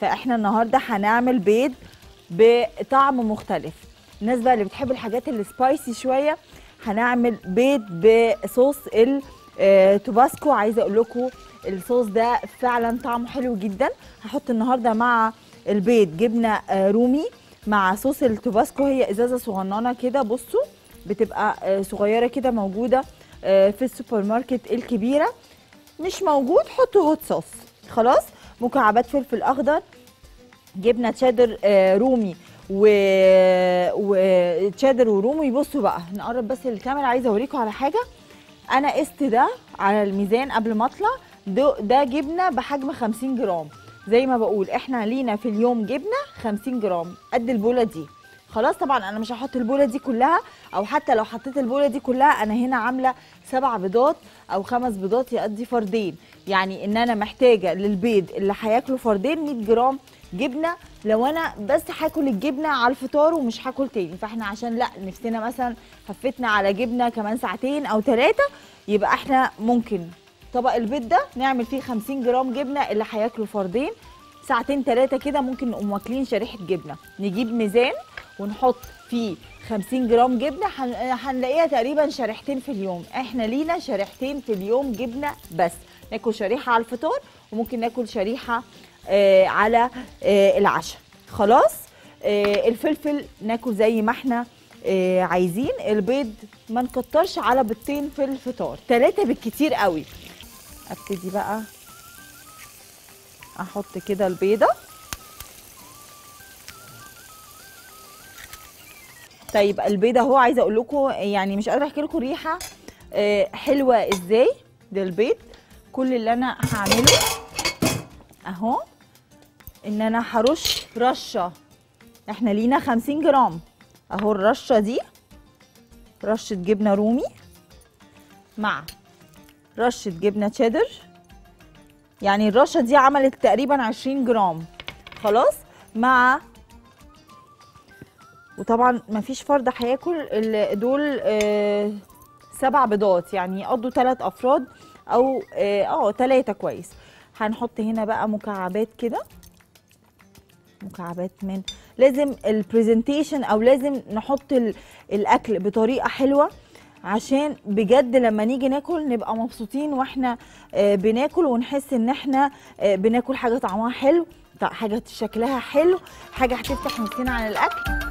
فاحنا النهارده هنعمل بيض بطعم مختلف. الناس بقى اللي بتحب الحاجات السبايسي شويه هنعمل بيض بصوص التوباسكو. عايزه اقول لكم الصوص ده فعلا طعمه حلو جدا. هحط النهارده مع البيض جبنه رومي مع صوص التوباسكو. هي ازازه صغننه كده، بصوا بتبقى صغيره كده، موجوده في السوبر ماركت الكبيره. مش موجود حطوا هوت صوص. خلاص، مكعبات فلفل اخضر، جبنه تشيدر رومي وتشيدر ورومي. بصوا بقى نقرب بس الكاميرا، عايزه اوريكم على حاجه. انا قست ده على الميزان قبل ما اطلع. ده جبنه بحجم 50 جرام. زي ما بقول احنا لينا في اليوم جبنه 50 جرام قد البوله دي. خلاص، طبعا انا مش هحط البوله دي كلها، او حتى لو حطيت البوله دي كلها انا هنا عامله 7 بيضات او 5 بيضات يقضي فردين. يعني ان انا محتاجه للبيض اللي هياكلوا فردين 100 جرام جبنه. لو انا بس هاكل الجبنه على الفطار ومش هاكل تاني، فاحنا عشان لا نفسنا مثلا هفتنا على جبنه كمان ساعتين او 3، يبقى احنا ممكن طبق البيض ده نعمل فيه 50 جرام جبنه اللي هياكلوا فردين. ساعتين 3 كده ممكن نقوم واكلين شريحه جبنه. نجيب ميزان ونحط فيه 50 جرام جبنه، هنلاقيها تقريبا شريحتين في اليوم. احنا لينا شريحتين في اليوم جبنه بس. ناكل شريحه على الفطار وممكن ناكل شريحه على العشاء. خلاص، الفلفل ناكل زي ما احنا عايزين. البيض ما نكترش على بيضتين في الفطار، 3 بالكتير قوي. ابتدي بقى احط كده البيضه. طيب البيضه اهو، عايزه اقول لكم يعني مش قادره احكي لكم ريحه حلوه ازاي للبيض. كل اللي انا هعمله اهو ان انا هرش رشه. احنا لينا 50 جرام اهو. الرشه دي رشه جبنه رومي مع رشه جبنه تشيدر، يعني الرشه دي عملت تقريبا 20 جرام. خلاص، مع وطبعا مفيش فرد هياكل دول 7 بيضات، يعني يقضوا 3 افراد او 3 كويس. هنحط هنا بقى مكعبات كده، مكعبات من لازم البرزنتيشن او لازم نحط الاكل بطريقه حلوه عشان بجد لما نيجي ناكل نبقى مبسوطين واحنا بناكل، ونحس ان احنا بناكل حاجه طعمها حلو، حاجه شكلها حلو، حاجه هتفتح نفسنا عن الاكل.